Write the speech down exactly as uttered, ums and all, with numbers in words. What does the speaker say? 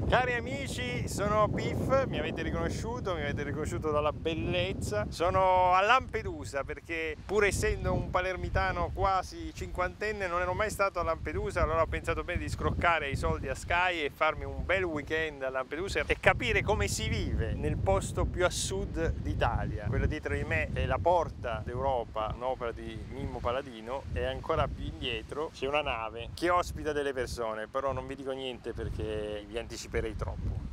Cari amici, sono Piff, mi avete riconosciuto, mi avete riconosciuto dalla bellezza. Sono a Lampedusa perché, pur essendo un palermitano quasi cinquantenne, non ero mai stato a Lampedusa, allora ho pensato bene di scroccare i soldi a Sky e farmi un bel weekend a Lampedusa e capire come si vive nel posto più a sud d'Italia. Quello dietro di me è la Porta d'Europa, un'opera di Mimmo Paladino, e ancora più indietro c'è una nave che ospita delle persone, però non vi dico niente perché vi anticiperei troppo.